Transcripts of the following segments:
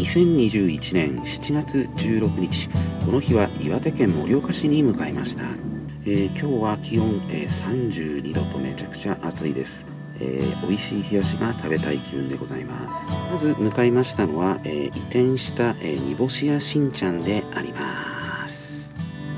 2021年7月16日、この日は岩手県盛岡市に向かいました。今日は気温、32度とめちゃくちゃ暑いです。美味しい冷やしが食べたい気分でございます。まず向かいましたのは、移転した、煮干し屋しんちゃんであります。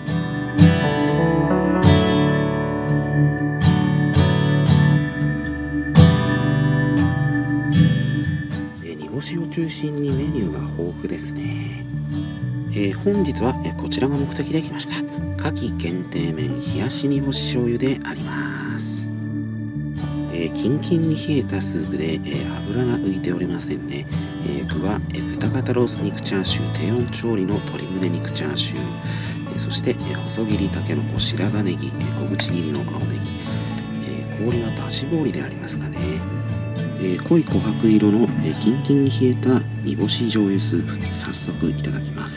煮干しを中心にメニューが豊富ですね。本日は、こちらが目的で来ました。夏季限定麺冷やし煮干し醤油であります。キンキンに冷えたスープで、油が浮いておりませんね。具は、豚肩ロース肉チャーシュー、低温調理の鶏胸肉チャーシュー、そして、細切りたけのこ、白髪ネギ、小口切りの青ネギ、氷はだし氷でありますかね。濃い琥珀色の、キンキンに冷えた煮干し醤油スープ、早速いただきます。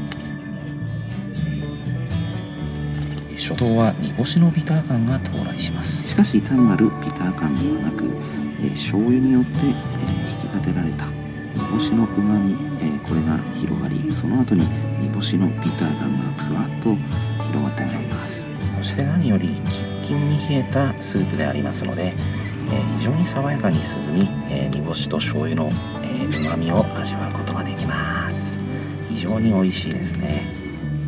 初動は煮干しのビター感が到来します。しかし単なるビター感ではなく、醤油によって、引き立てられた煮干しのうまみ、これが広がり、その後に煮干しのビター感がふわっと広がってまいります。そして何よりキンキンに冷えたスープでありますので、非常に爽やかに進み、煮干しと醤油のうまみを味わうことができます。非常に美味しいですね。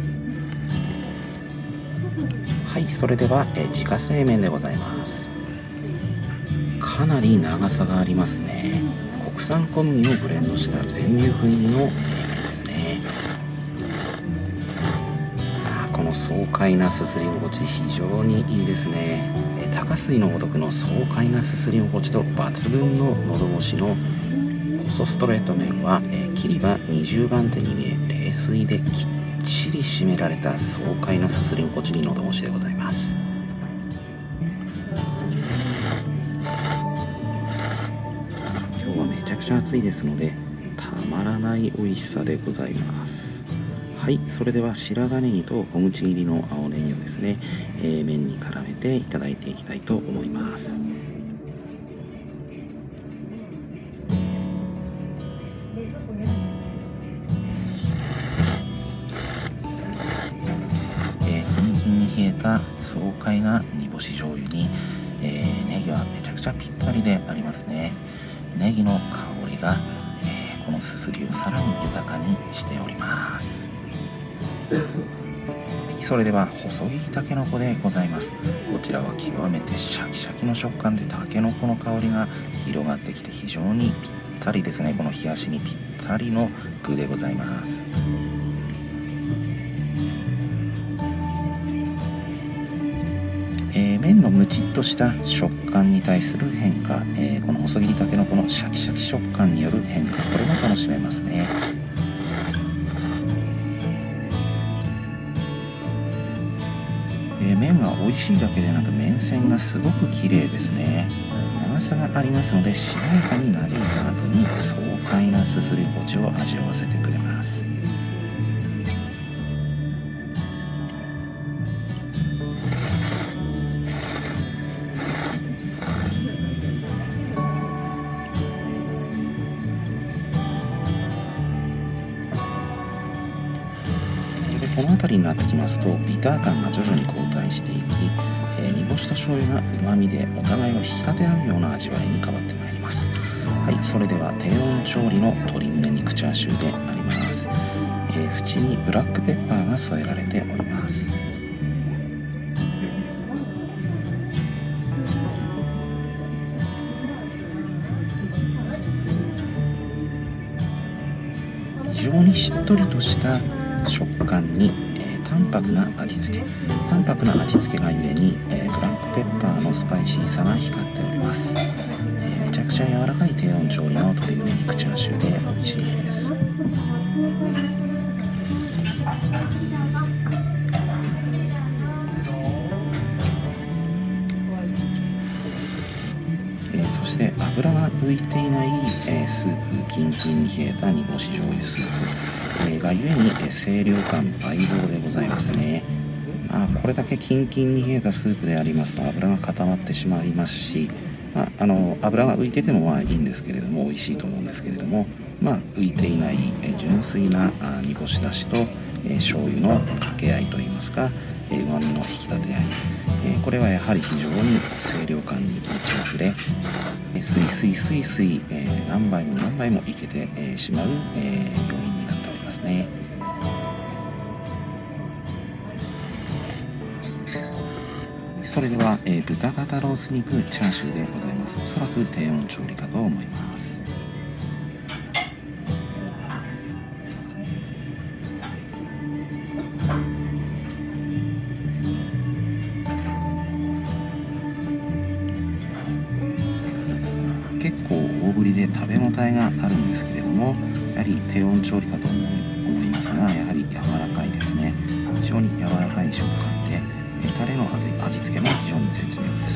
はい、それでは、自家製麺でございます。かなり長さがありますね。国産小麦をブレンドした全粒粉入りの麺ですね。この爽快なすすり心地、非常にいいですね。高水のごとくの爽快なすすり心地と抜群の喉越しの細ストレート麺は、切りが20番手に見え、冷水できっちり締められた爽快なすすり心地に喉越しでございます。今日はめちゃくちゃ暑いですので、たまらない美味しさでございます。はい、それでは白髪ネギと小口切りの青ネギをですね、麺に絡めていただいていきたいと思います。爽快な煮干し醤油に、ネギはめちゃくちゃぴったりでありますね。ネギの香りが、このすすりをさらに豊かにしております。それでは細切りたけのこでございます。こちらは極めてシャキシャキの食感でたけのこの香りが広がってきて非常にぴったりですね。この冷やしにぴったりの具でございます。麺のムチッとした食感に対する変化、この細切りたけのこのシャキシャキ食感による変化、これも楽しめますね。麺は美味しいだけでなく麺線がすごく綺麗ですね。長さがありますのでしなやかになびいた後に爽快なすすり心地を味わわせてくれます。この辺りになってきますとビター感が徐々に後退していき、煮干しと醤油がうまみでお互いを引き立て合うような味わいに変わってまいります。はい、それでは低温調理の鶏胸肉チャーシューであります。縁にブラックペッパーが添えられております。非常にしっとりとした食感に、淡白な味付けがゆえに、ブラックペッパーのスパイシーさが光っております。めちゃくちゃ柔らかい低温調理の鶏胸肉チャーシューで美味しいです。そして油が浮いていない、スープ、キンキンに冷えた煮干し醤油スープ、がゆえに、清涼感倍増でございますね。これだけキンキンに冷えたスープでありますと油が固まってしまいますし、油が浮いててもいいんですけれども、美味しいと思うんですけれども、 浮いていない純粋な煮干しだしと醤油の掛け合いといいますか、旨味の引き立て合い、これはやはり非常に清涼感に満ち溢れ、スイスイスイスイ、何杯も何杯もいけてしまう、要因になっておりますね。それでは、豚肩ロース肉チャーシューでございます。おそらく低温調理かと思います。結構大ぶりで食べ応えがあるんですけれども、やはり低温調理かと思いますが、やはり柔らかいですね。非常に柔らかい食感で、タレの味付けも非常に絶妙です。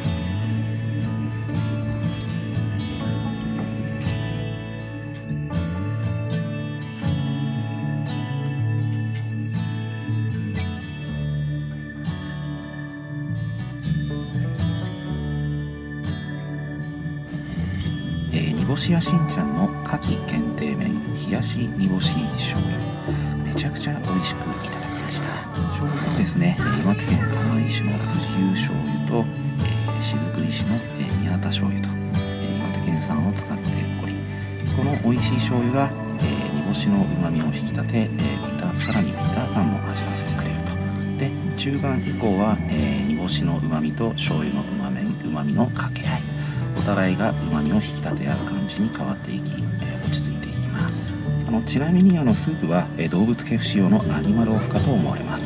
煮干しやしんちゃんの夏季限定麺冷やし煮干し醤油、めちゃくちゃ美味しくいただきました。醤油はですね、岩手県釜石の富士湯醤油と、雫石の、宮田醤油と、岩手県産を使っており、この美味しい醤油が、煮干しの旨味を引き立て、さらにビター感も味わわせてくれると。で、中盤以降は、煮干しの旨味と醤油の旨味の掛け合い、お互いが旨味を引き立て合う感じに変わっていき、落ち着いていきます。ちなみにスープは、動物系不使用のアニマルオフかと思われます。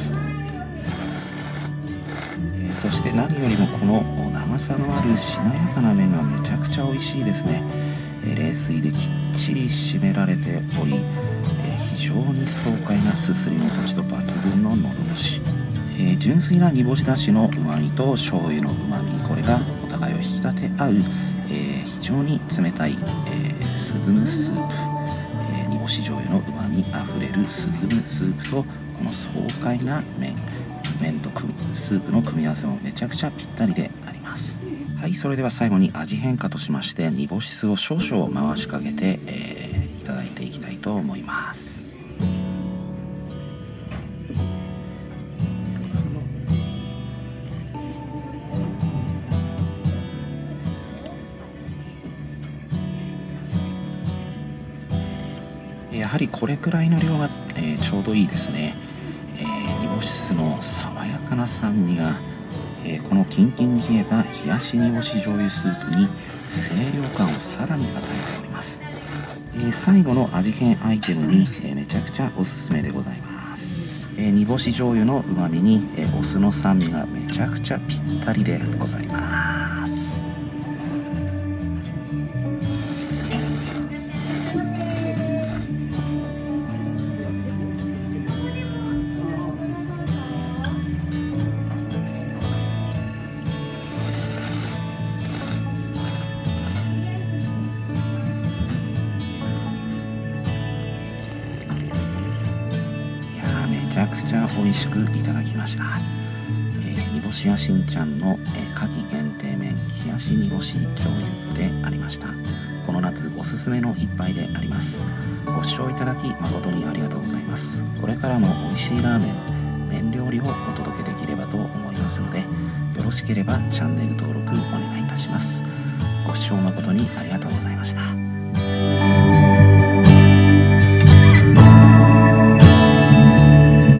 そして何よりもこの長さのあるしなやかな麺がめちゃくちゃ美味しいですね。冷水できっちり締められており、非常に爽快なすすり心地と抜群の喉越し、純粋な煮干しだしの旨味と醤油の旨味、これがお互いを引き立て合う、非常に冷たい、涼むスープ、煮干し醤油の旨味あふれる涼むスープと、この爽快な麺とスープの組み合わせもめちゃくちゃぴったりであります。はい、それでは最後に味変化としまして煮干し酢を少々回しかけて、いただいていきたいと思います。やはりこれくらいの量が、ちょうどいいですね。煮干し酢の爽やかな酸味が、このキンキンに冷えた冷やし煮干し醤油スープに清涼感をさらに与えております。最後の味変アイテムに、めちゃくちゃおすすめでございます。煮干し醤油の旨味に、お酢の酸味がめちゃくちゃぴったりでございます。めちゃくちゃ美味しくいただきました。煮干しやしんちゃんの、夏季限定麺冷やし煮干し醤油でありました。この夏おすすめの一杯であります。ご視聴いただき誠にありがとうございます。これからも美味しいラーメン、麺料理をお届けできればと思いますので、よろしければチャンネル登録お願いいたします。ご視聴誠にありがとうございます。